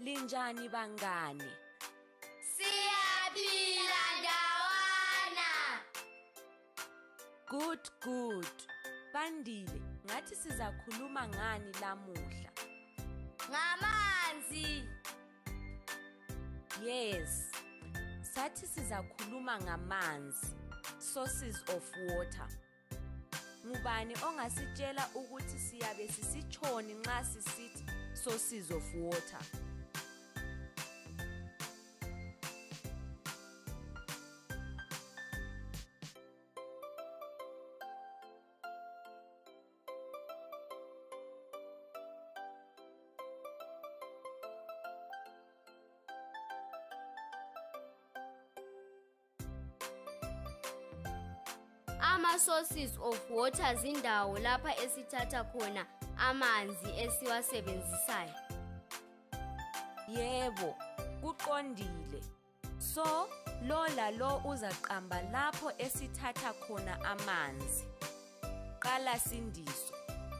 Linjani bangane? Siyaphila Ndawana. Good. Bandile, ngathi sizakhuluma ngani lamuhla? Ngamanzi. Yes. Sathi sizakhuluma ngamanzi, sources of water. Ngubani ongasitshela ukuthi siyabe sisitshoni nxa sisithi sources of water? Ama-sources of water zindawo lapha esithatha khona amanzi esiwasebenzisayo. Yebo, kuqondile. So, lo lalo uzaqamba lapho esithatha khona amanzi. Qala Sindiso.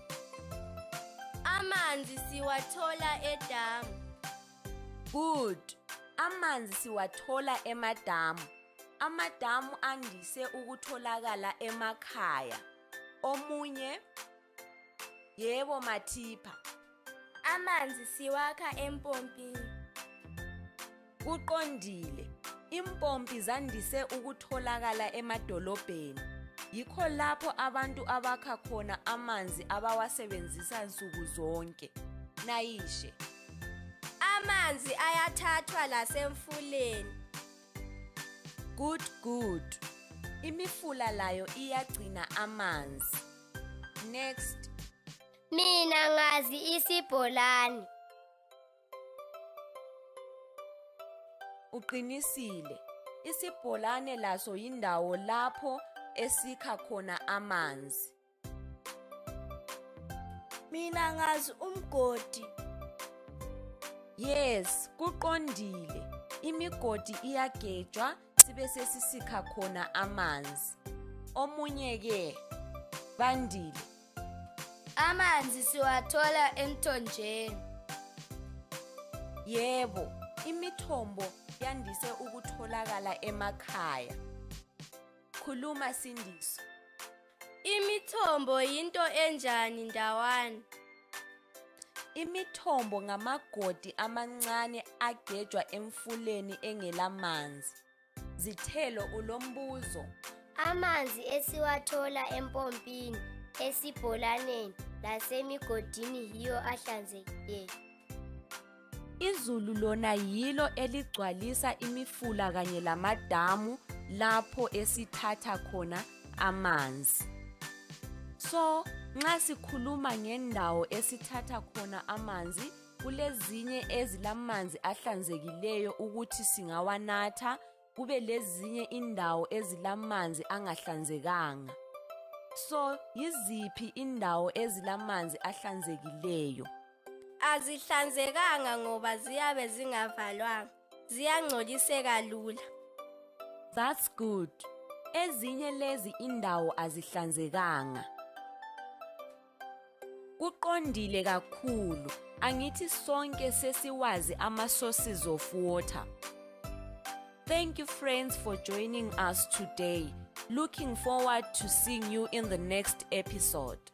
Amanzi siwathola edamu. Good. Amanzi siwathola emadamu. Amadamu andise ukutholakala emakhaya. Omunye? Yebo Mathipha. Amanzi siwakha empompini. Kuqondile. Impompi zandise ukutholakala emadolobheni. Yikho lapho abantu abakha khona amanzi abawasebenzisa nsuku zonke. Nayishe. Amanzi ayathathwa lasemfuleni. Good. Imifula layo iyagcina amanzi. Next. Mina ngazi isibholani. Uqinisile. Isibholane laso yindawo lapho esikha khona amanzi. Mina ngazi umgodi. Yes, kuqondile. Imigodi iyagejwa sibe sesisikha khona amanzi. Omunye ke, Bandile. Amanzi siwathola emthonjeni. Yebo, imithombo yandise ukutholakala emakhaya. Khuluma Sindiso. Imithombo yinto enjani Ndawana? Imithombo ngamagodi amancane agejwa emfuleni engelamanzi. Zithelo ulombuzo. Amanzi esiwathola empompini, esibholaneni, lasemigodini yiyo ahlanzekileyo. Izulu lona yilo eligcwalisa imifula kanye lamadamu lapho esithatha khona amanzi. So, nxa sikhuluma ngendawo esithatha khona amanzi, kulezinye ezilamanzi ahlanzekileyo ukuthi singawanatha, kube lezinye indawo ezilamanzi angahlanzekanga. So, yiziphi indawo ezilamanzi ahlanzekileyo? Azihlanzekanga ngoba ziyabe zingavalwanga, ziyangcoliseka lula. That's good. Ezinye lezi indawo azihlanzekanga. Kuqondile kakhulu. Angithi sonke sesiwazi ama-sources of water. Thank you friends for joining us today. Looking forward to seeing you in the next episode.